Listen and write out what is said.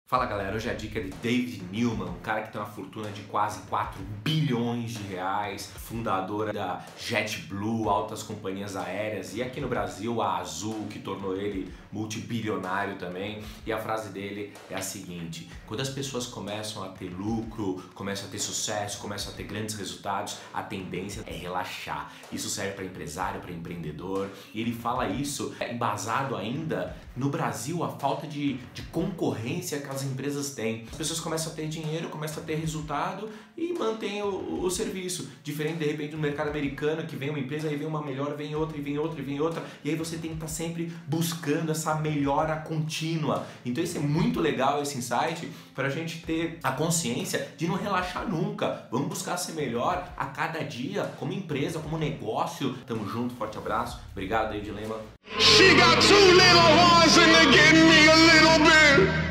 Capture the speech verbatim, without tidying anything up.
Fala galera, hoje a dica é de David Newman, um cara que tem uma fortuna de quase quatro bilhões de reais, fundadora da JetBlue, altas companhias aéreas, e aqui no Brasil a Azul, que tornou ele multibilionário também. E a frase dele é a seguinte: quando as pessoas começam a ter lucro, começam a ter sucesso, começam a ter grandes resultados, a tendência é relaxar. Isso serve para empresário, para empreendedor, e ele fala isso embasado ainda no Brasil, a falta de, de concorrência que as empresas têm. As pessoas começam a ter dinheiro, começam a ter resultado e mantêm o, o serviço. Diferente de repente no mercado americano, que vem uma empresa, aí vem uma melhor, vem outra, e vem outra, e vem outra, e aí você tem que estar sempre buscando essa melhora contínua. Então isso é muito legal, esse insight, para a gente ter a consciência de não relaxar nunca. Vamos buscar ser melhor a cada dia, como empresa, como negócio. Tamo junto, forte abraço. Obrigado, David Newman. She got two little ones and they're getting me a little bit.